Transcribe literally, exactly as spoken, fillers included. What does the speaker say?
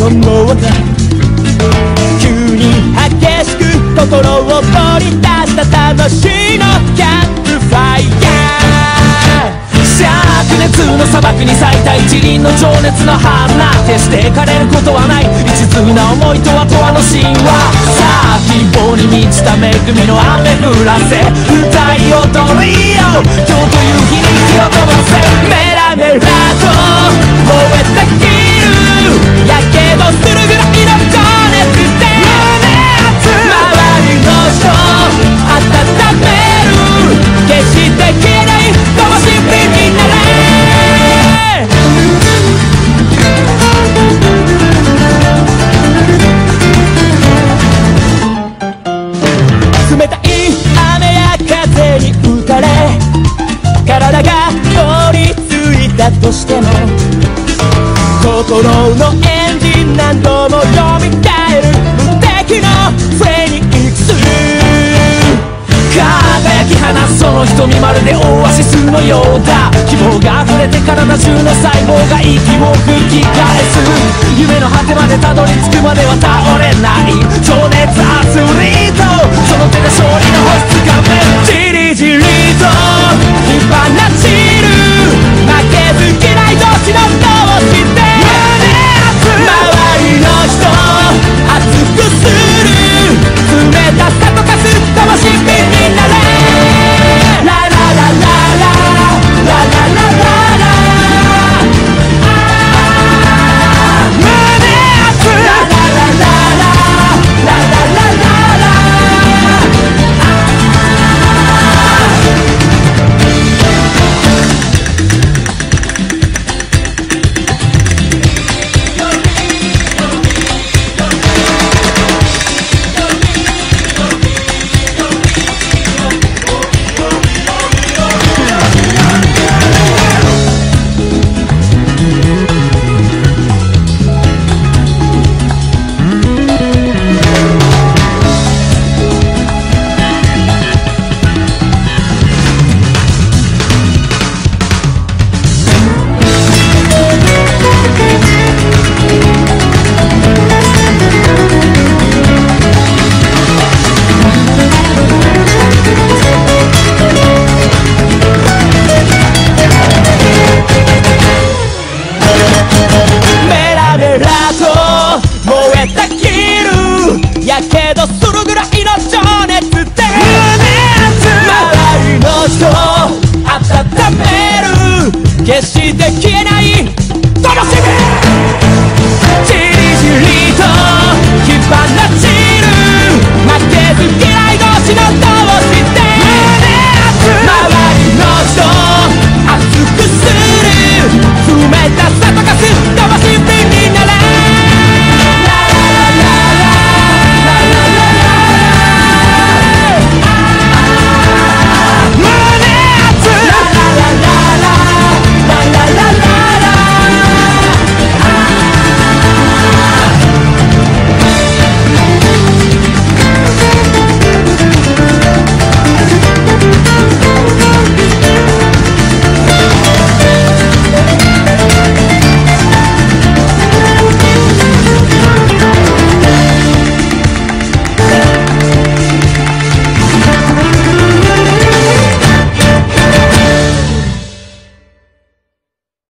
思った急に激しく心を掘り出した楽しいのキャンプファイヤー灼熱の砂漠に咲いた一輪の情熱の花決して枯れることはない一途な思いとは永遠の神話さあ希望に満ちた恵みの雨降らせ歌い踊りよ今日という日に火を灯せメラメラと燃えてきるやけどするぐらいの情熱で周りの人温める決して消えない灯火になれ冷たい雨や風に打たれ体が凍りついたとしても心のエンジン何度も蘇る無敵のフェニックス輝き放つその瞳まるでオアシスのようだ希望が溢れて体中の細胞が息を吹き返す夢の果てまでたどり着くまでは倒れない情熱アスリートその手で勝利の星つかめじりじりと火放つ